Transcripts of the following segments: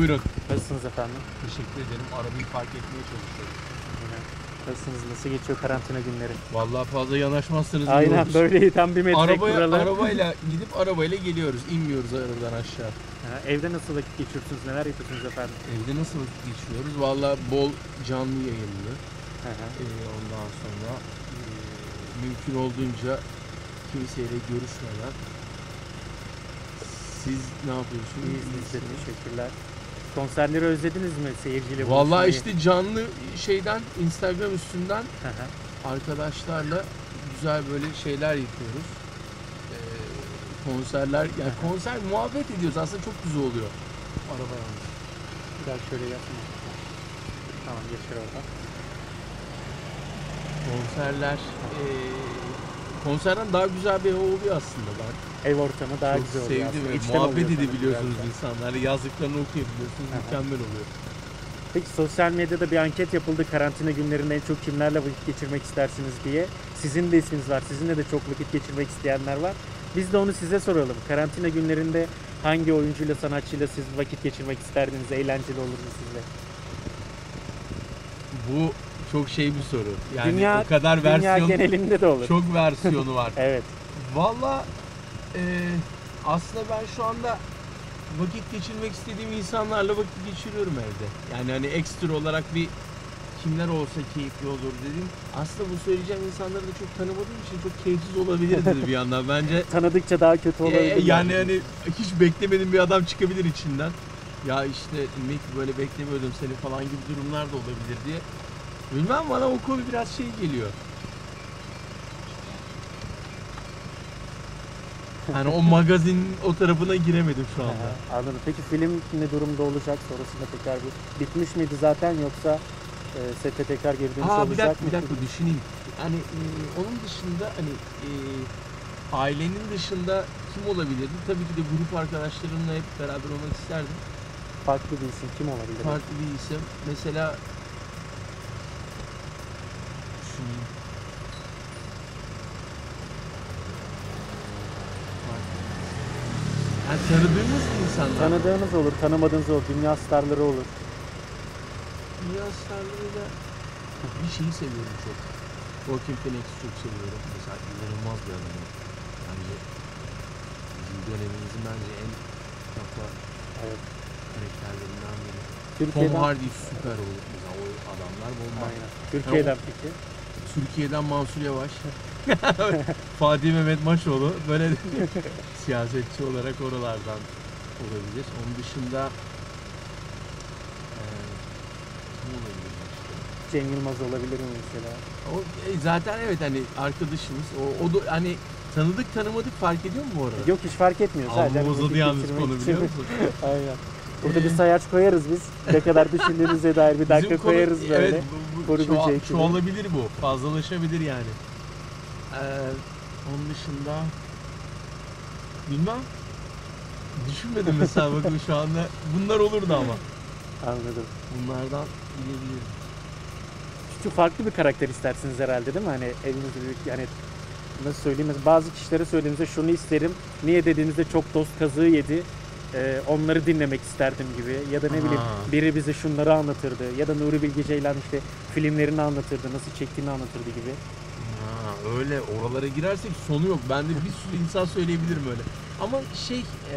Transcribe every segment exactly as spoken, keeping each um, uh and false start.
Buyurun. Nasılsınız efendim? Teşekkür ederim. Arabayı park etmeye çalışıyorum. Aynen. Nasılsınız? Nasıl geçiyor karantina günleri? Vallahi fazla yanaşmazsanız iyi Aynen olur. böyle tam bir metre Arabaya, kuralı. arabayla gidip arabayla geliyoruz. İnmiyoruz arabadan aşağı. Ha, evde nasıl vakit geçiriyorsunuz? Neler yapıyorsunuz efendim? Evde nasıl vakit geçiriyoruz? Vallahi bol canlı yayınlı. Hı hı. Ee, ondan sonra e, mümkün olduğunca kimseyle görüşmeden. Siz ne yapıyorsunuz? İyiyiz biz de, teşekkürler. Konserleri özlediniz mi seyirciyle Vallahi buluşmayı? işte canlı şeyden, Instagram üstünden Hı hı. arkadaşlarla güzel böyle şeyler yapıyoruz. Ee, konserler, yani konser muhabbet ediyoruz. Aslında çok güzel oluyor. Araba yanlış. Biraz şöyle yapma. Tamam, geçer oradan. Konserler, ee, konserden daha güzel bir hava oluyor aslında. Ben Ev ortamı daha çok güzel oluyor sevdim aslında. ve İçten muhabbet oluyor edebiliyorsunuz sanırım biraz da. insanlarla. Yazdıklarını okuyabiliyorsunuz. Aha. Mükemmel oluyor. Peki sosyal medyada bir anket yapıldı. Karantina günlerinde en çok kimlerle vakit geçirmek istersiniz diye. Sizin de isminiz var. Sizinle de çok vakit geçirmek isteyenler var. Biz de onu size soralım. Karantina günlerinde hangi oyuncuyla, sanatçıyla siz vakit geçirmek isterdiniz? Eğlenceli olur mu sizle? Bu çok şey bir soru. Yani dünya, o kadar dünya versiyon, genelinde de olur. çok versiyonu var. Evet. Valla e, aslında ben şu anda vakit geçirmek istediğim insanlarla vakit geçiriyorum evde. Yani hani ekstra olarak bir kimler olsa keyifli olur dedim. Aslında bu söyleyeceğim insanları da çok tanımadığım için çok keyifsiz olabilirdi bir yandan. Bence Tanıdıkça daha kötü olabilir. e, yani hani hiç beklemediğim bir adam çıkabilir içinden. Ya işte demek ki böyle beklemiyordum seni falan gibi durumlar da olabilir diye. Bilmem, bana o konu biraz şey geliyor. Hani o magazin o tarafına giremedim şu anda. Aha, anladım. Peki film ne durumda olacak? Sonrasında tekrar bir bitmiş miydi zaten, yoksa e, sete tekrar geri dönüş Ha, bir olacak dakika, mı? bir dakika düşüneyim. Hani e, onun dışında hani e, ailenin dışında kim olabilirdi? Tabii ki de grup arkadaşlarımla hep beraber olmak isterdim. Farklı bir isim kim olabilir? Farklı bir isim. Mesela düşüneyim. Yani tanıdığımız insanlar. Tanıdığınız olur, tanımadığınız olur, dünya starları olur. Dünya starlarıyla bir şeyi seviyorum çok. Joaquin Phoenix'i çok seviyorum. Mesela inanılmaz bir adam. Bence bizim dönemimizin bence en kafa Evet. karakterlerinden biri. Tom Türkiye'den, Hardy süper olur. Mesela o adamlar bomba. aynen. Türkiye'den peki? Türkiye'den Mansur Yavaş. Fatih Mehmet Maşoğlu. Böyle siyasetçi olarak oralardan olabilir. Onun dışında eee kim olabilir başka? Cem Yılmaz olabilir mi mesela? O e, zaten evet, hani arkadaşımız. O, o da hani tanıdık tanımadık fark ediyor mu bu arada? Yok, hiç fark etmiyor. Sadece Amma hani uzadı vakit yalnız geçirmek konu, için. biliyor musun? Aynen. Burada bir Ee, sayaç koyarız biz. Ne kadar düşündüğünüze dair bir dakika Bizim konu- koyarız böyle. Evet, bu, bu, Kuru çoğa- böceği gibi. çoğalabilir bu. Fazlalaşabilir yani. Ee, onun dışında bilmem. Düşünmedim mesela, bakın şu anda bunlar olurdu ama. Anladım. Bunlardan bilebilirim. Çünkü farklı bir karakter istersiniz herhalde, değil mi? Hani elinizde büyük, yani nasıl söyleyeyim, mesela bazı kişilere söylediğinizde şunu isterim, niye dediğinizde çok dost kazığı yedi, e, onları dinlemek isterdim gibi, ya da ne Aha. bileyim biri bize şunları anlatırdı, ya da Nuri Bilge Ceylan işte filmlerini anlatırdı, nasıl çektiğini anlatırdı gibi. Ha, öyle oralara girersek sonu yok. Ben de bir sürü insan söyleyebilirim öyle. Ama şey e,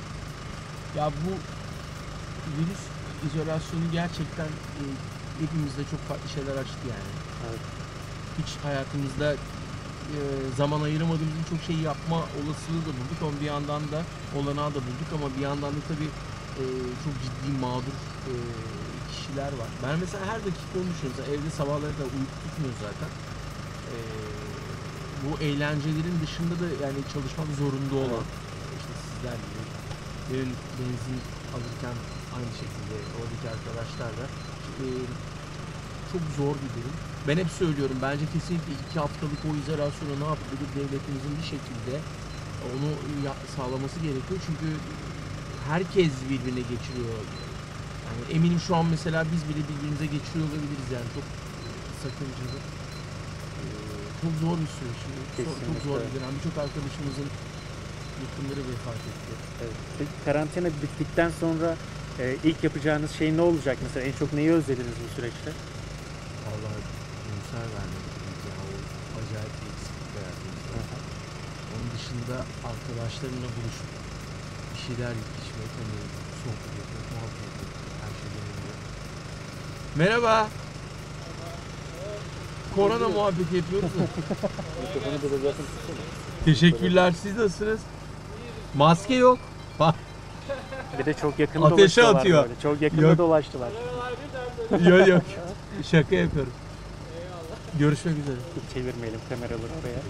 ya bu virüs izolasyonu gerçekten e, hepimizde çok farklı şeyler açtı yani. Evet. Hiç hayatımızda e, zaman ayıramadığımız çok şey yapma olasılığı da bulduk ama bir yandan da olanağı da bulduk, ama bir yandan da tabii e, çok ciddi mağdur e, kişiler var. Ben mesela her dakika onu düşünüyorum. Mesela evde sabahları da uyku tutmuyor zaten. E, bu eğlencelerin dışında da yani çalışmak zorunda olan, işte sizler gibi, benim benzin alırken aynı şekilde oradaki arkadaşlarla e, çok zor bir durum. Ben hep söylüyorum, bence kesinlikle iki haftalık o izolasyonu ne yapılır, devletimizin bir şekilde onu ya- sağlaması gerekiyor. Çünkü herkes birbirine geçiriyor. Yani eminim şu an mesela biz bile birbirimize geçiriyor olabiliriz yani, çok sakıncalı. Ee, çok zor bir süreç. Çok, çok zor bir dönem. Birçok arkadaşımızın yakınları vefat etti. Evet. Peki karantina bittikten sonra Ee, ilk yapacağınız şey ne olacak mesela? En çok neyi özlediniz bu süreçte? Vallahi konser vermedik ya, o acayip bir eksiklik hayatımızda. Onun dışında arkadaşlarımla buluşup bir şeyler yiyip içmek, hani sohbet etmek, muhabbet etmek, her şeyden önce. Merhaba. Korona muhabbeti yapıyoruz da. Mikrofonu biraz yakın tutsana. Teşekkürler. Siz nasılsınız? Maske yok. Bak. Bir de çok yakında Ateşe dolaştılar atıyor. böyle. Çok yakında Yok. dolaştılar. Yok yok. Şaka yapıyorum. Görüşmek üzere. Hiç çevirmeyelim kameraları oraya.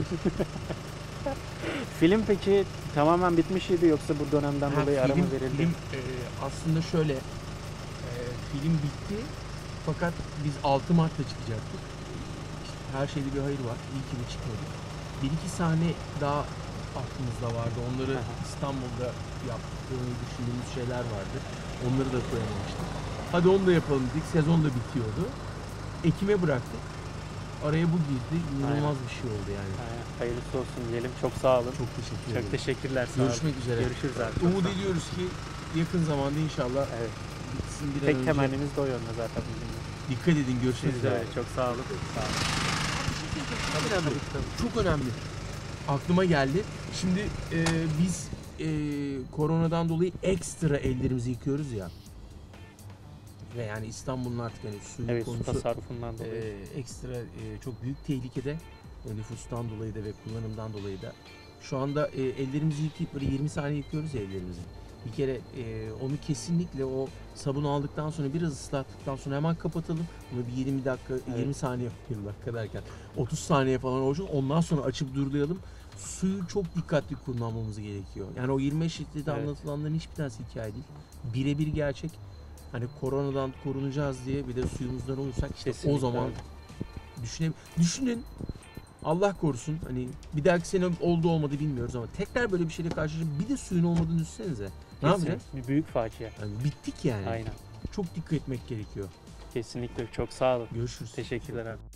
Film peki tamamen bitmişydi yoksa bu dönemden Ha, dolayı ara film, mı verildi? film e, aslında şöyle, e, film bitti fakat biz altı Mart'ta çıkacaktık. İşte her şeyde bir hayır var. İyi ki de çıkmadık. Bir iki sahne daha aklımızda vardı. Onları Aha. İstanbul'da yaptığımı düşündüğümüz şeyler vardı. Onları da koyamamıştık. Hadi onu da yapalım dedik. Sezon da bitiyordu. Ekim'e bıraktık. Araya bu girdi. İnanılmaz bir şey oldu yani. Aynen. Hayırlısı olsun diyelim. Çok sağ olun. Çok teşekkür Çok ederim. teşekkürler. Sağ olun. Görüşmek üzere. Görüşürüz abi. Çok Umut sağ olun. ediyoruz ki yakın zamanda inşallah Evet. bitsin bir an Tek önce. temennimiz de o yönde zaten bizim de. Dikkat edin, görüşmek Siz de üzere. öyle. Çok sağ olun. Sağ olun. Çok önemli. Çok önemli. Aklıma geldi. Şimdi e, biz e, koronadan dolayı ekstra ellerimizi yıkıyoruz ya. Ve yani İstanbul'un artık hani suyu Evet, su konusu tasarrufundan e, dolayı. ekstra e, çok büyük tehlikede. E, nüfustan dolayı da ve kullanımdan dolayı da. Şu anda e, ellerimizi yıkayıp böyle yirmi saniye yıkıyoruz ya ellerimizi. Bir kere e, onu kesinlikle o sabunu aldıktan sonra biraz ıslattıktan sonra hemen kapatalım. Bunu bir yirmi dakika, Evet. yirmi saniye, yirmi dakika derken otuz saniye falan olacak. Ondan sonra açıp durdulayalım. Suyu çok dikkatli kullanmamız gerekiyor. Yani o yirmi beş litrede Evet. anlatılanların hiçbir tanesi hikaye değil. Birebir gerçek. Hani koronadan korunacağız diye bir de suyumuzdan olursak işte Kesinlikle o zaman öyle. düşünelim. Düşünün. Allah korusun, hani bir dahaki sene oldu olmadı bilmiyoruz ama tekrar böyle bir şeyle karşılaşıp bir de suyun olmadığını düşünsenize. Ne Kesin. yapacağız? Bir büyük facia. Yani bittik yani. Aynen. Çok dikkat etmek gerekiyor. Kesinlikle. Çok sağ olun. Görüşürüz. Teşekkürler abi.